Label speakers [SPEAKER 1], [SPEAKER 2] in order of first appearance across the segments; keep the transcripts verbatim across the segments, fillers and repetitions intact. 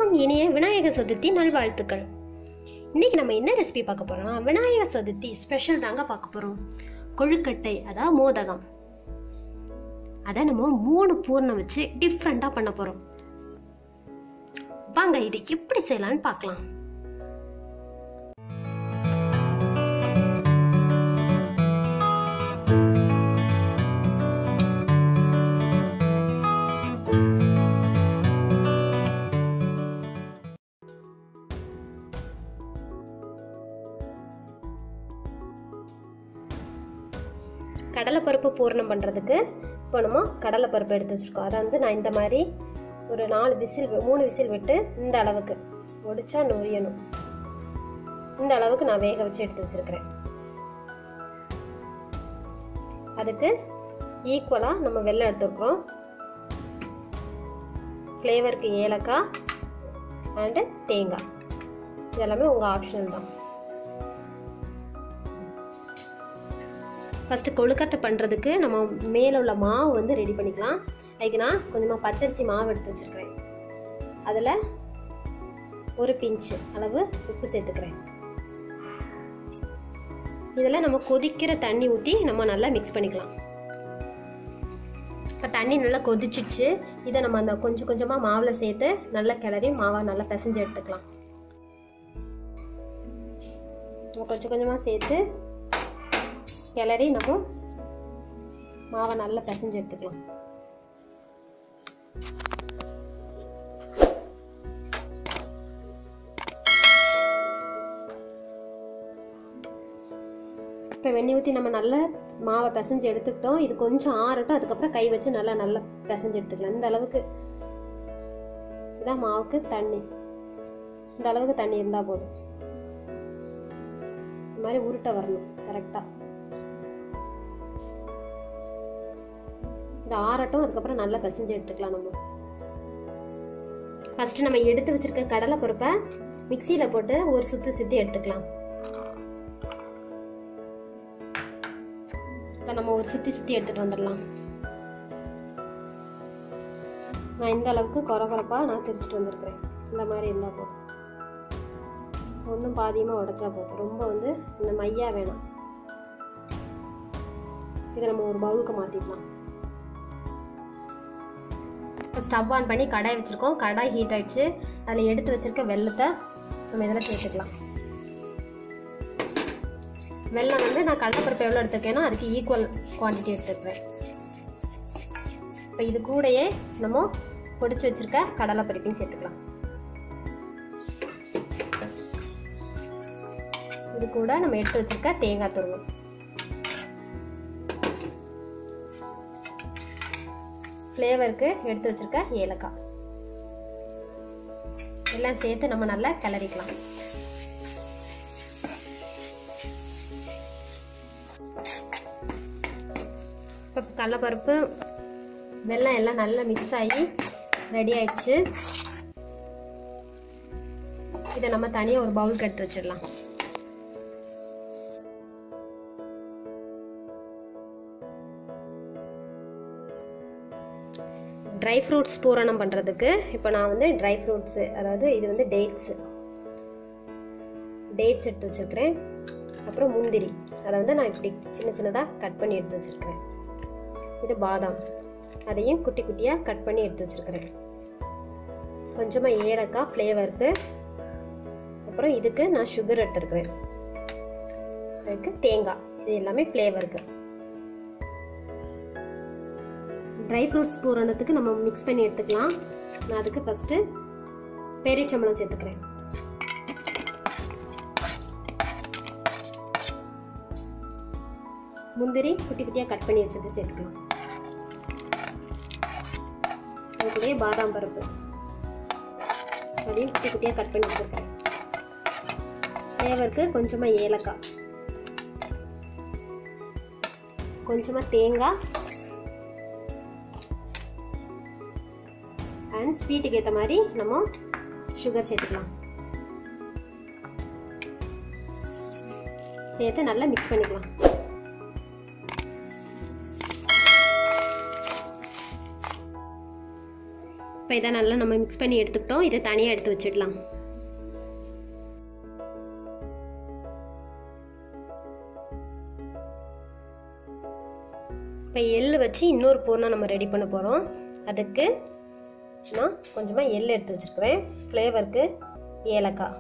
[SPEAKER 1] அனைவருக்கும் இனிய விநாயகர் சதுர்த்தி நல்வாழ்த்துக்கள். இன்னைக்கு நம்ம என்ன ரெசிபி பார்க்க போறோம்னா விநாயகர் சதுர்த்தி ஸ்பெஷல் தாங்க பார்க்க போறோம். கொழுக்கட்டை, அதாவது மோதகம். அதை நம்ம மூணு பூரணம் வச்சு டிஃப்ரெண்டா பண்ண போறோம். வாங்க இது எப்படி செய்யலாம்னு பார்க்கலாம். கடலைப்பருப்பு பூரணம் பண்ணுறதுக்கு இப்போ நம்ம கடலைப்பருப்பு எடுத்து வச்சுருக்கோம். அதை வந்து நான் இந்த மாதிரி ஒரு நாலு விசில் மூணு விசில் விட்டு இந்த அளவுக்கு ஒடிச்சா நொரியணும். இந்த அளவுக்கு நான் வேக வச்சு எடுத்து வச்சுருக்கிறேன். அதுக்கு ஈக்குவலாக நம்ம வெல்லம் எடுத்துருக்குறோம். ஃப்ளேவருக்கு ஏலக்காய் அண்டு தேங்காய், இதெல்லாமே உங்கள் ஆப்ஷனல் தான். ஃபஸ்ட்டு கொழுக்கட்டை பண்ணுறதுக்கு நம்ம மேலே உள்ள மாவு வந்து ரெடி பண்ணிக்கலாம். அதுக்கு நான் கொஞ்சமாக பச்சரிசி மாவு எடுத்து வச்சுருக்கிறேன். அதில் ஒரு பிஞ்சு அளவு உப்பு சேர்த்துக்கிறேன். இதில் நம்ம கொதிக்கிற தண்ணி ஊற்றி நம்ம நல்லா மிக்ஸ் பண்ணிக்கலாம். இப்போ தண்ணி நல்லா கொதிச்சிடுச்சு. இதை நம்ம அந்த கொஞ்சம் கொஞ்சமாக மாவில் சேர்த்து நல்லா கிளறி மாவை நல்லா பிசைஞ்சு எடுத்துக்கலாம். நம்ம கொஞ்சம் கொஞ்சமாக சேர்த்து கிளறி நம்ம மாவை நல்லா பிசைஞ்சு எடுத்துக்கலாம். இப்போ வெண்ணெய் ஊற்றி நம்ம நல்லா மாவை பிசைஞ்சு எடுத்துக்கிட்டோம். இது கொஞ்சம் ஆறட்டும். அதுக்கப்புறம் கை வச்சு நல்லா நல்லா பிசைஞ்சு எடுத்துக்கலாம். இந்த அளவுக்கு இதான் மாவுக்கு தண்ணி. இந்த அளவுக்கு தண்ணி இருந்தால் போதும். இந்த மாதிரி உருட்டை வரணும் கரெக்டாக. இந்த ஆறட்டும். அதுக்கப்புறம் நல்லா பிசைஞ்சு எடுத்துக்கலாம். நம்ம ஃபர்ஸ்ட் நம்ம எடுத்து வச்சிருக்க கடலை பருப்பை மிக்சியில போட்டு ஒரு சுத்து சுத்தி எடுத்துக்கலாம். இதை நம்ம ஒரு சுத்தி சுத்தி எடுத்துட்டு வந்துடலாம். நான் இந்த அளவுக்கு கொர கொரப்பா நான் திரிச்சிட்டு வந்திருக்கிறேன். இந்த மாதிரி இருந்தா போதும். ஒன்றும் பாதியமாக உடைச்சா போதும். ரொம்ப வந்து இந்த மையா வேணும். இதை நம்ம ஒரு பவுலுக்கு மாற்றிக்கலாம். ஸ்டவ் ஆன் பண்ணி கடாய் வச்சுருக்கோம். கடாய் ஹீட் ஆகிடுச்சு. அதில் எடுத்து வச்சுருக்க வெல்லத்தை நம்ம இதில் சேர்த்துக்கலாம். வெல்லம் வந்து நான் கடலைப்பருப்பு எவ்வளோ எடுத்துருக்கேன்னா அதுக்கு ஈக்குவல் குவான்டிட்டி எடுத்துருக்கிறேன். இப்போ இது கூடயே நம்ம பொடிச்சு வச்சுருக்க கடலைப்பருப்பையும் சேர்த்துக்கலாம். இது கூட நம்ம எடுத்து வச்சுருக்க தேங்காய் துருவல், ஃப்ளேவருக்கு எடுத்து வச்சிருக்க ஏலக்காய் எல்லாம் சேர்த்து நம்ம நல்லா கிளறிக்கலாம். இப்போ கடலைப்பருப்பு வெல்லம் எல்லாம் நல்லா மிக்ஸ் ஆகி ரெடி ஆயிடுச்சு. இதை நம்ம தனியாக ஒரு பவுலுக்கு எடுத்து வச்சிடலாம். ட்ரை ஃப்ரூட்ஸ் பூரணம் பண்ணுறதுக்கு இப்போ நான் வந்து ட்ரை ஃப்ரூட்ஸு, அதாவது இது வந்து டேட்ஸு டேட்ஸ் எடுத்து வச்சுருக்கிறேன். அப்புறம் முந்திரி, அதை வந்து நான் இப்படி சின்ன சின்னதாக கட் பண்ணி எடுத்து வச்சுருக்கிறேன். இது பாதாம், அதையும் குட்டி குட்டியாக கட் பண்ணி எடுத்து வச்சுருக்கிறேன். கொஞ்சமாக ஏலக்காய் ஃப்ளேவருக்கு. அப்புறம் இதுக்கு நான் சுகர் எடுத்துருக்கிறேன். அதுக்கு தேங்காய், இது எல்லாமே ஃப்ளேவருக்கு. ட்ரை ஃப்ரூட்ஸ் பூரணத்துக்கு நம்ம மிக்ஸ் பண்ணி எடுத்துக்கலாம். நான் அதுக்கு ஃபஸ்ட்டு பேரீச்சம்பழம் சேர்த்துக்கிறேன். முந்திரி குட்டி குட்டியாக கட் பண்ணி வச்சது சேர்த்துக்கலாம். அதுக்குள்ளேயே பாதாம் பருப்பு, அதையும் குட்டி குட்டியாக கட் பண்ணி வச்சுருக்கிறேன். ஃப்ளேவருக்கு கொஞ்சமாக ஏலக்காய், கொஞ்சமாக தேங்காய் அண்ட் ஸ்வீட்டுக்கு ஏற்ற மாதிரி நம்ம சுகர் சேர்த்துக்கலாம். சேர்த்து நல்லா மிக்ஸ் பண்ணிக்கலாம். இப்போ இப்போ இதை நல்லா நம்ம மிக்ஸ் பண்ணி எடுத்துக்கிட்டோம். இதை தனியாக எடுத்து வச்சிடலாம். இப்போ எள்ளு வச்சு இன்னொரு பூர்ணம் நம்ம ரெடி பண்ண போகிறோம். அதுக்கு நான் கொஞ்சமாக எள் எடுத்து வச்சுருக்கிறேன். ஃப்ளேவருக்கு ஏலக்காய்,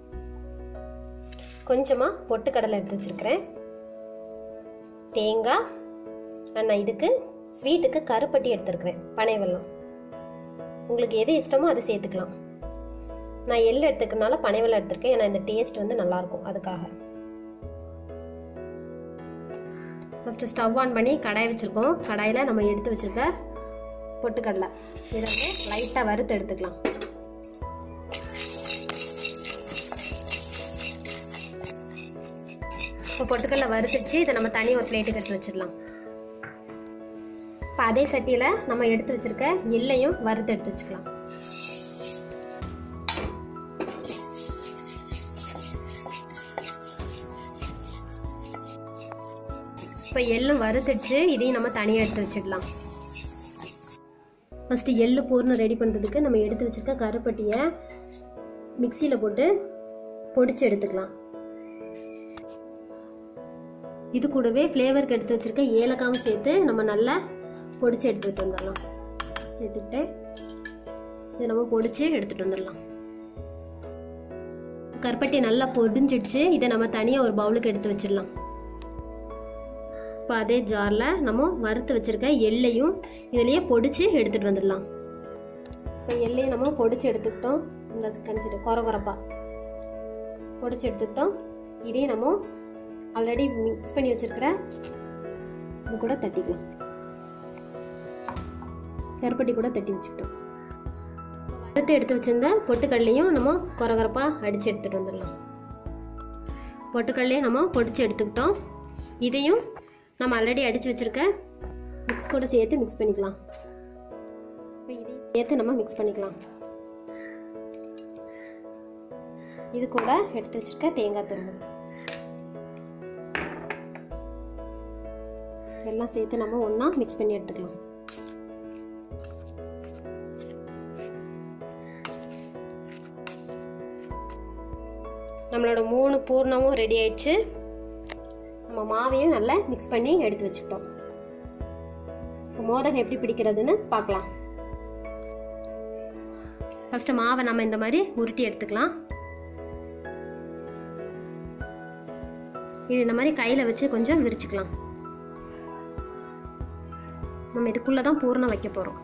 [SPEAKER 1] கொஞ்சமாக பொட்டுக்கடலை எடுத்து வச்சுருக்கிறேன், தேங்காய், நான் இதுக்கு ஸ்வீட்டுக்கு கருப்பட்டி எடுத்துருக்கிறேன், பனை வெல்லம். உங்களுக்கு எது இஷ்டமோ அதை சேர்த்துக்கலாம். நான் எள் எடுத்துக்கிறதுனால பனை வெல்லம் எடுத்துருக்கேன். ஏன்னா இந்த டேஸ்ட் வந்து நல்லாயிருக்கும், அதுக்காக. ஃபஸ்ட்டு ஸ்டவ் ஆன் பண்ணி கடாய் வச்சுருக்கோம். கடாயில் நம்ம எடுத்து வச்சுருக்க பொட்டுக்கடலை இதை வந்து லைட்டாக வறுத்து எடுத்துக்கலாம். இப்போ பொட்டுக்கடலை வறுத்துச்சு. இதை நம்ம தனி ஒரு பிளேட்டுக்கு எடுத்து வச்சிடலாம். இப்போ அதே சட்டியில் நம்ம எடுத்து வச்சுருக்க எள்ளையும் வறுத்து எடுத்து வச்சுக்கலாம். இப்போ எள்ளும் வறுத்துச்சு. இதையும் நம்ம தனியாக எடுத்து வச்சிடலாம். ஃபஸ்ட்டு எள்ளு பூர்ணம் ரெடி பண்ணுறதுக்கு நம்ம எடுத்து வச்சுருக்க கருப்பட்டியை மிக்சியில் போட்டு பொடிச்சு எடுத்துக்கலாம். இது கூடவே ஃப்ளேவருக்கு எடுத்து வச்சுருக்க ஏலக்காவும் சேர்த்து நம்ம நல்லா பொடிச்சு எடுத்துகிட்டு வந்துடலாம். சேர்த்துக்கிட்டு இதை நம்ம பொடிச்சு எடுத்துகிட்டு வந்துடலாம். கருப்பட்டி நல்லா பொடிஞ்சிடுச்சு. இதை நம்ம தனியாக ஒரு பவுலுக்கு எடுத்து வச்சிடலாம். இப்போ அதே ஜாரில் நம்ம வறுத்து வச்சுருக்க எள்ளையும் இதுலேயே பொடிச்சு எடுத்துகிட்டு வந்துடலாம். இப்போ எள்ளையும் நம்ம பொடிச்சு எடுத்துக்கிட்டோம். இந்த கன்சிடர் குறை குறைப்பாக பொடிச்சு எடுத்துக்கிட்டோம். இதையும் நம்ம ஆல்ரெடி மிக்ஸ் பண்ணி வச்சுருக்கிற இது கூட தட்டிக்கலாம். கருப்பட்டி கூட தட்டி வச்சுக்கிட்டோம். வறுத்து எடுத்து வச்சுருந்த பொட்டுக்கடலையும் நம்ம குறை குறைப்பாக அடித்து எடுத்துகிட்டு வந்துடலாம். பொட்டுக்கடலையும் நம்ம பொடிச்சு எடுத்துக்கிட்டோம். இதையும் நம்ம ஆல்ரெடி அடித்து வச்சுருக்க மிக்ஸ் கூட சேர்த்து மிக்ஸ் பண்ணிக்கலாம். இப்போ இதையும் சேர்த்து நம்ம மிக்ஸ் பண்ணிக்கலாம். இது கூட எடுத்து வச்சுருக்க தேங்காய் துருவல் எல்லாம் சேர்த்து நம்ம ஒன்றா மிக்ஸ் பண்ணி எடுத்துக்கலாம். நம்மளோட மூணு பூர்ணமும் ரெடி ஆயிடுச்சு. நம்ம மாவையும் நல்லா மிக்ஸ் பண்ணி எடுத்து வச்சுக்கிட்டோம். மோதகம் எப்படி பிடிக்கிறதுன்னு பார்க்கலாம். ஃபஸ்ட்டு மாவை நம்ம இந்த மாதிரி உருட்டி எடுத்துக்கலாம். இது இந்த மாதிரி கையில் வச்சு கொஞ்சம் விரிச்சுக்கலாம். நம்ம இதுக்குள்ளே தான் பூர்ணம் வைக்க போகிறோம்.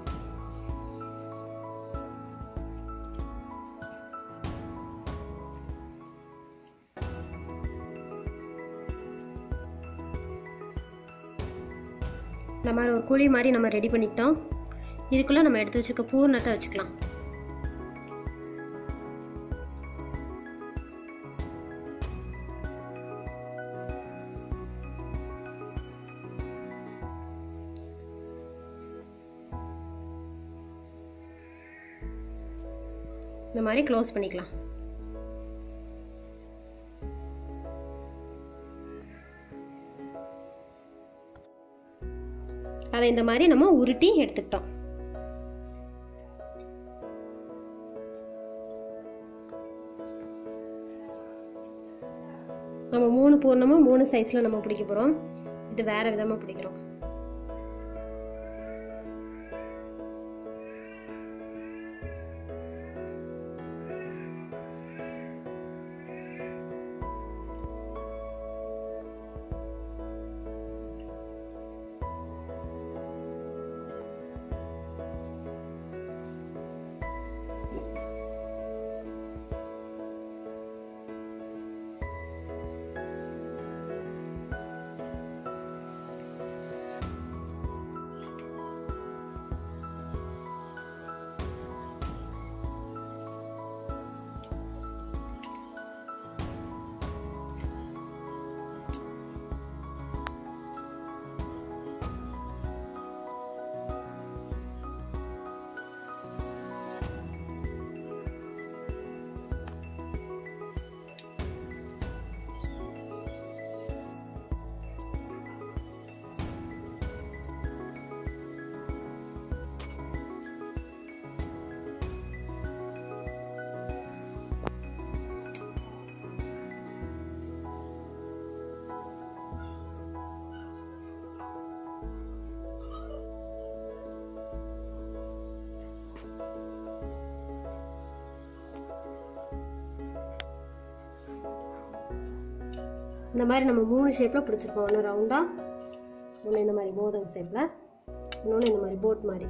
[SPEAKER 1] இந்த மாதிரி ஒரு குழி மாதிரி நம்ம ரெடி பண்ணிக்கிட்டோம். இதுக்குள்ளே நம்ம எடுத்து வச்சுருக்க பூர்ணத்தை வச்சுக்கலாம். இந்த மாதிரி க்ளோஸ் பண்ணிக்கலாம். அதை இந்த மாதிரி நம்ம உருட்டி எடுத்துக்கிட்டோம். நம்ம மூணு பூர்ணமும் மூணு சைஸ்ல நம்ம பிடிக்க போறோம். இது வேற விதமா பிடிக்கிறோம். இந்த மாதிரி நம்ம மூணு ஷேப்பில் பிடிச்சிருக்கோம். ஒன்று ரவுண்டாக, ஒன்று இந்த மாதிரி மோதகம் ஷேப்பில், இன்னொன்று இந்த மாதிரி போட் மாதிரி.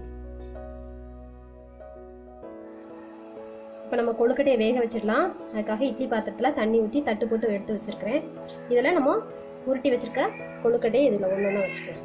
[SPEAKER 1] இப்போ நம்ம கொழுக்கட்டையை வேக வச்சிடலாம். அதுக்காக இட்லி பாத்திரத்தில் தண்ணி ஊற்றி தட்டு போட்டு எடுத்து வச்சுருக்கிறேன். இதில் நம்ம உருட்டி வச்சுருக்க கொழுக்கட்டையை இதில் ஒன்று ஒன்றா வச்சுக்கிறேன்.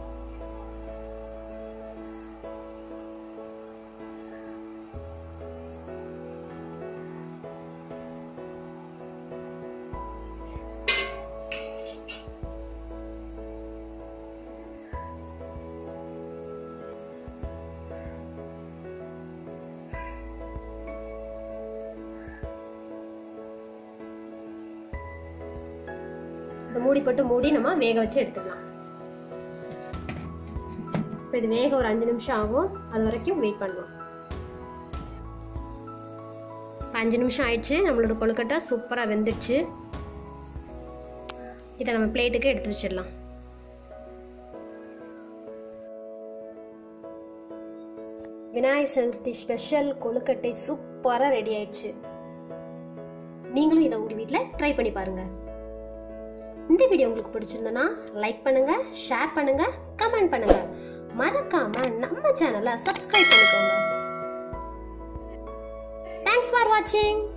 [SPEAKER 1] மூடி போட்டு மூடி நம்ம வேக வச்சு எடுத்துக்கலாம். இப்போ இது வேக ஒரு அஞ்சு நிமிஷம் ஆகும். அது வரைக்கும் வெயிட் பண்ணுவோம். அஞ்சு நிமிஷம் ஆயிடுச்சு. நம்மளோட கொழுக்கட்டை சூப்பராக வெந்துடுச்சு. இதை நம்ம பிளேட்டுக்கு எடுத்து வச்சிடலாம். விநாயகர் சதுர்த்தி ஸ்பெஷல் கொழுக்கட்டை சூப்பராக ரெடி ஆயிடுச்சு. நீங்களும் இதை உங்க வீட்டில் ட்ரை பண்ணி பாருங்க. இந்த வீடியோ உங்களுக்கு பிடிச்சிருந்தனா லைக் பண்ணுங்க, ஷேர் பண்ணுங்க, கமெண்ட் பண்ணுங்க. மறக்காம நம்ம சேனலை சப்ஸ்கிரைப் பண்ணிக்கோங்க. தேங்க்ஸ் ஃபார் வாட்சிங்.